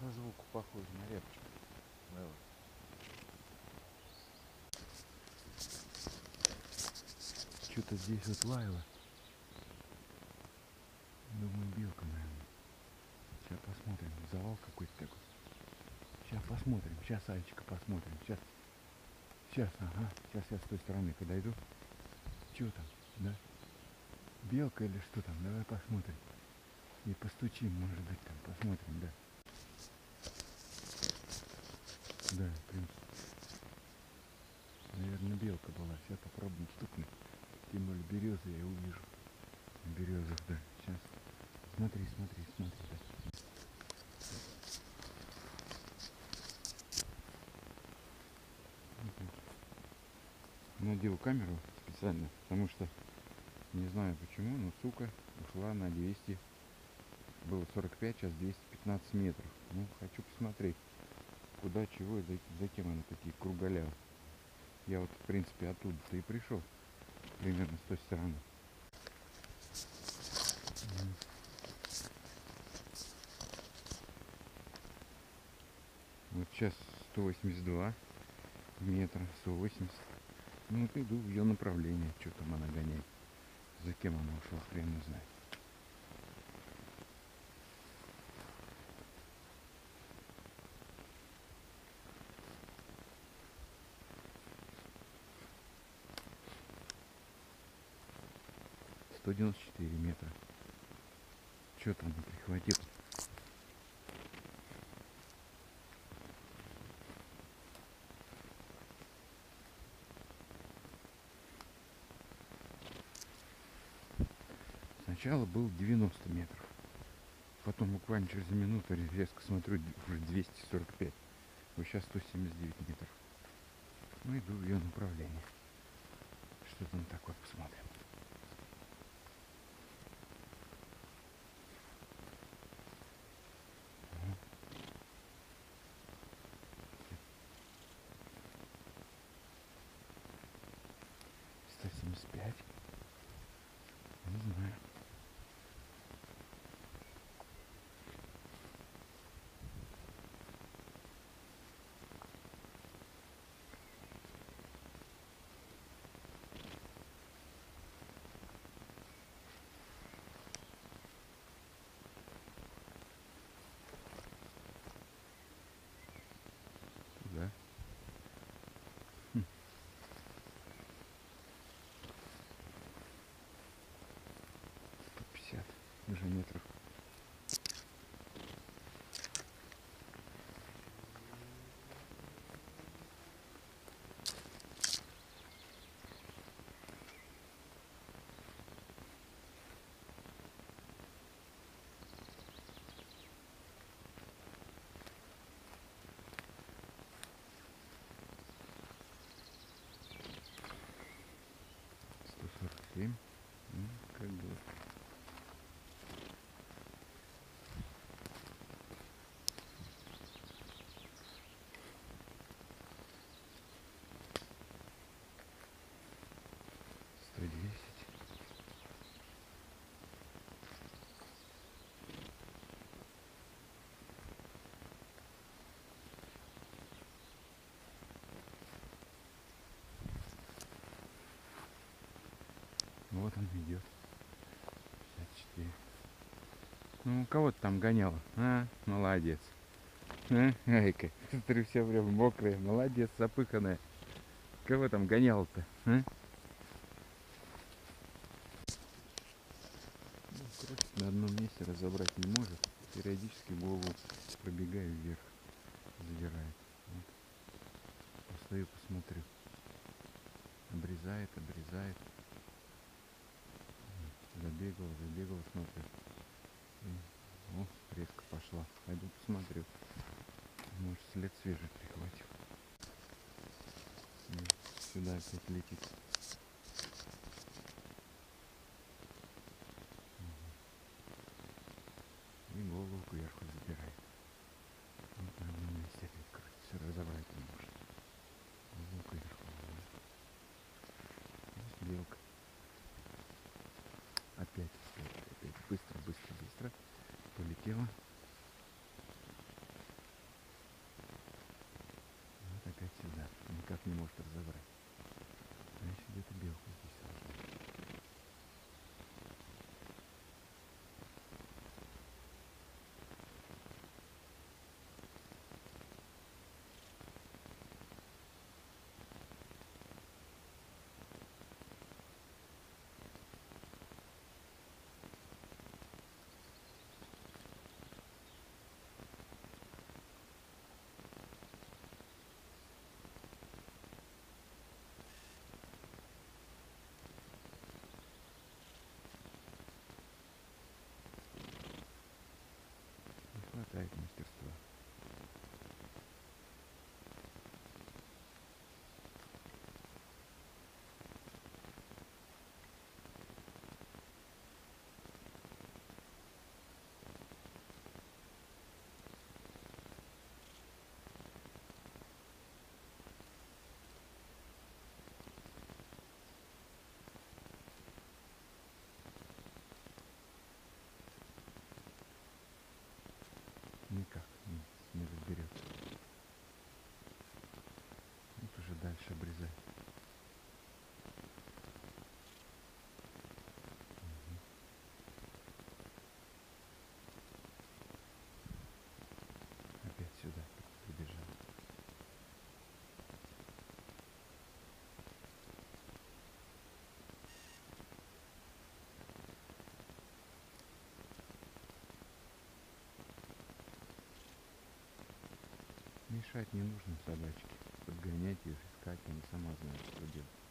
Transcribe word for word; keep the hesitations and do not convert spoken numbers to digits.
по звуку похоже на рябчик. Давай. Что-то здесь вот лаяло. Думаю, белка, наверное. Сейчас посмотрим. Завал какой-то такой. Сейчас посмотрим. Сейчас, Альчика, посмотрим. Сейчас. Сейчас, ага. Сейчас я с той стороны подойду. Что там, да? Белка или что там? Давай посмотрим. И постучим, может быть, там. Посмотрим, да. Да, в принципе. Наверное, белка была. Сейчас попробуем стукнуть. Тем более березы я увижу. Березах, да. Сейчас. Смотри, смотри, смотри, да. Надел камеру специально, потому что не знаю почему, но сука ушла на двести. Было сорок пять, сейчас двести пятнадцать метров. Ну, хочу посмотреть, куда, чего и за, за кем она такие кругаля. Я вот, в принципе, оттуда-то и пришел. Примерно с той стороны. Вот сейчас сто восемьдесят два метра, сто восемьдесят. Ну вот иду в ее направление, что там она гоняет. За кем она ушла, хрен не знает. сто девяносто четыре метра. Что там он прихватил? Сначала был девяносто метров. Потом буквально через минуту резко смотрю, уже двести сорок пять. Вот сейчас сто семьдесят девять метров. Ну, иду в ее направление. Что там такое, посмотрим. сто семьдесят пять. Не знаю. Туда. Хм. сто пятьдесят уже метров. сто сорок семь. Ну, как бы. сто десять. Вот он идет. пятьдесят четыре. Ну, кого ты там гонял? А, молодец. А, ай-ка, смотри, все прям мокрое. Молодец, запыханная. Кого там гонял-то? А? Ну, крутит на одном месте, разобрать не может. Периодически голову пробегаю вверх, задирает. Вот. Постою, посмотрю. Обрезает, обрезает. Забегала, забегала, смотрю. И, о, резко пошла. Пойду посмотрю. Может, след свежий прихватил. И сюда опять летит. И голову кверху забирает. Вот на одном месте опять крутится, разобрать не может. Голову кверху. Здесь белка. Опять, опять, опять. Быстро, быстро, быстро. Полетела. никак не, не разберется. Вот уже дальше обрезать. Опять сюда прибежал. Мешать не нужно собачке. Подгонять их, искать, она сама знает, что делать.